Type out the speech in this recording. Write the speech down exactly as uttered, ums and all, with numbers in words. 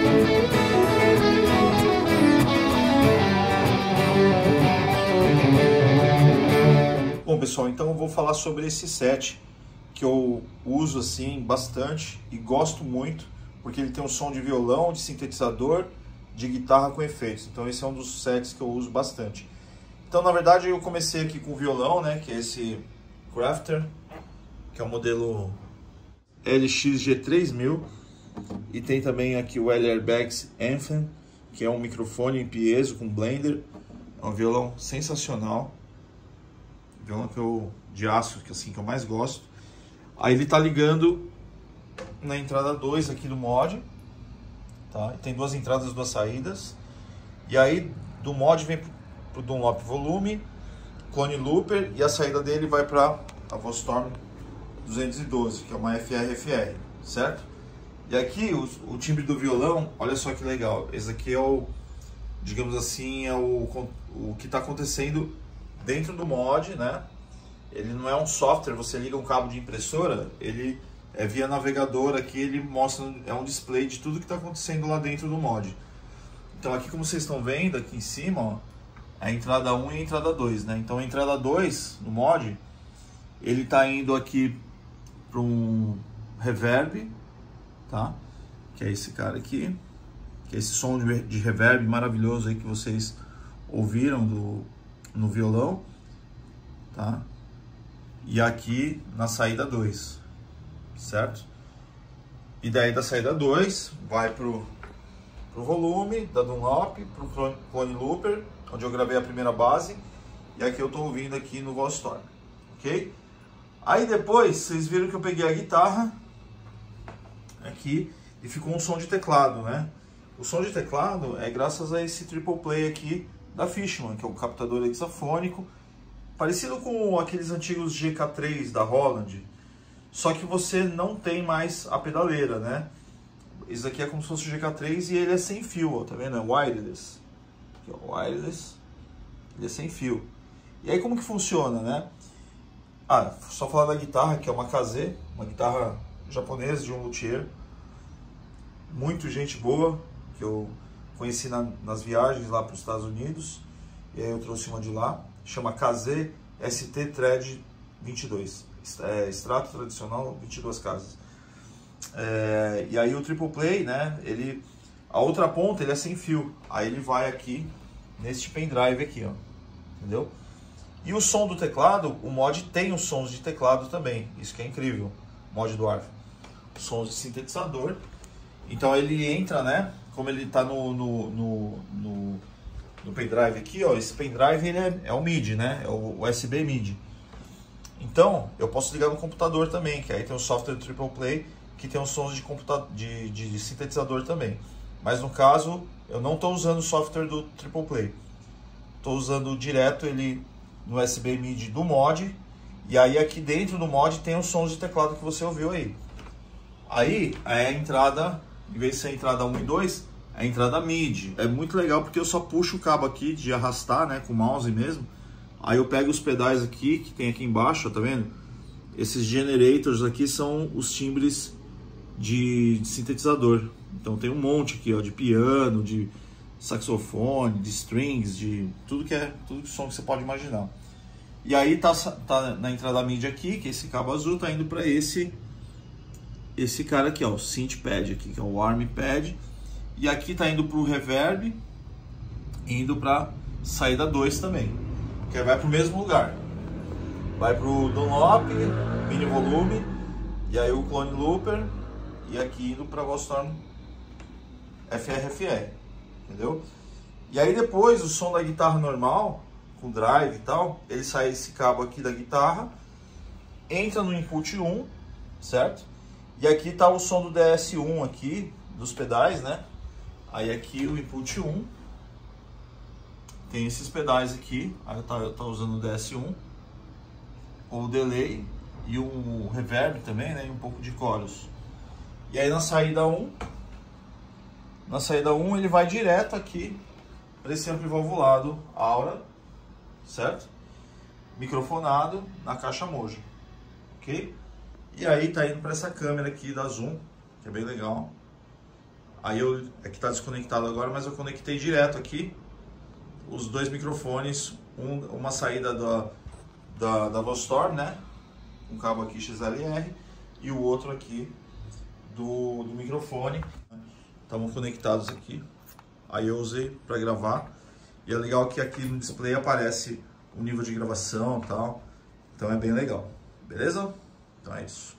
Bom, pessoal, então eu vou falar sobre esse set que eu uso assim bastante e gosto muito, porque ele tem um som de violão, de sintetizador, de guitarra com efeitos. Então esse é um dos sets que eu uso bastante. Então, na verdade, eu comecei aqui com o violão, né, que é esse Crafter, que é o modelo L X G três mil, e tem também aqui o L R Baggs Anthem, que é um microfone em piezo com blender. É um violão sensacional, violão que eu, de aço, que assim que eu mais gosto. Aí ele tá ligando na entrada dois aqui do mod, tá? Tem duas entradas, duas saídas. E aí do mod vem pro Dunlop Volume, Clone Looper, e a saída dele vai para a Vostorm duzentos e doze, que é uma F R F R, certo? E aqui o, o timbre do violão, olha só que legal. Esse aqui é o, digamos assim, é o, o que está acontecendo dentro do mod, né? Ele não é um software, você liga um cabo de impressora, ele é via navegador aqui, ele mostra, é um display de tudo que está acontecendo lá dentro do mod. Então aqui, como vocês estão vendo aqui em cima, ó, a entrada um e a entrada dois, né? Então a entrada dois no mod, ele está indo aqui para um reverb, tá? Que é esse cara aqui, que é esse som de, de reverb maravilhoso aí que vocês ouviram do, no violão, tá? E aqui na saída dois, certo? E daí da saída dois vai pro, pro volume da Dunlop, pro Clone Looper, onde eu gravei a primeira base, e aqui eu tô ouvindo aqui no Vostorm, ok? Aí depois vocês viram que eu peguei a guitarra aqui e ficou um som de teclado, né? O som de teclado é graças a esse triple play aqui da Fishman, que é um captador hexafônico, parecido com aqueles antigos G K três da Roland, só que você não tem mais a pedaleira, né? Esse aqui é como se fosse o G K três e ele é sem fio, ó, tá vendo? É wireless. Aqui, ó, wireless. Ele é sem fio. E aí como que funciona, né? Ah, só falar da guitarra, que é uma Kazé, uma guitarra japonesa de um luthier. Muito gente boa, que eu conheci na, nas viagens lá para os Estados Unidos. E aí eu trouxe uma de lá. Chama Kazé S T Thread vinte e dois. É, extrato tradicional, vinte e duas casas. É, e aí o triple play, né? Ele, a outra ponta ele é sem fio. Aí ele vai aqui neste pendrive aqui, ó. Entendeu? E o som do teclado, o mod tem os sons de teclado também. Isso que é incrível. O mod do Arf. Sons de sintetizador. Então ele entra, né? Como ele está no, no, no, no, no pendrive aqui, ó. Esse pendrive ele é, é o M I D I, né? É o U S B M I D I. Então eu posso ligar no computador também, que aí tem o software Triple Play, que tem os sons de, computa de, de, de sintetizador também. Mas no caso, eu não estou usando o software do Triple Play. Estou usando direto ele no U S B M I D I do mod. E aí aqui dentro do mod tem os sons de teclado que você ouviu aí. Aí é a entrada, em vez de ser a entrada um e dois, é a entrada M I D I. É muito legal porque eu só puxo o cabo aqui de arrastar, né, com o mouse mesmo. Aí eu pego os pedais aqui, que tem aqui embaixo, ó, tá vendo? Esses generators aqui são os timbres de, de sintetizador. Então tem um monte aqui, ó, de piano, de saxofone, de strings, de tudo que é, tudo que som que você pode imaginar. E aí tá, tá na entrada M I D I aqui, que esse cabo azul tá indo para esse esse cara aqui, ó, o synth pad aqui, que é o arm pad. E aqui tá indo pro reverb, indo para saída dois também, que vai pro mesmo lugar. Vai pro Dunlop, mini volume, e aí o Clone Looper, e aqui indo para Vostorm F R F R, entendeu? E aí depois o som da guitarra normal, com drive e tal, ele sai esse cabo aqui da guitarra, entra no input um, certo? E aqui tá o som do D S um aqui, dos pedais, né? Aí aqui o input um, tem esses pedais aqui, aí tá, tá usando o D S um, o delay e o reverb também, né? E um pouco de chorus. E aí na saída um, na saída um ele vai direto aqui para esse ampli valvulado Aura, certo? Microfonado na caixa Mojo, ok? E aí tá indo para essa câmera aqui da Zoom, que é bem legal. Aí eu, é que tá desconectado agora, mas eu conectei direto aqui os dois microfones, um, uma saída da, da, da Vostor, né? Um cabo aqui X L R e o outro aqui do, do microfone. Estavam conectados aqui. Aí eu usei para gravar. E é legal que aqui no display aparece o nível de gravação e tal. Então é bem legal. Beleza? Então é isso.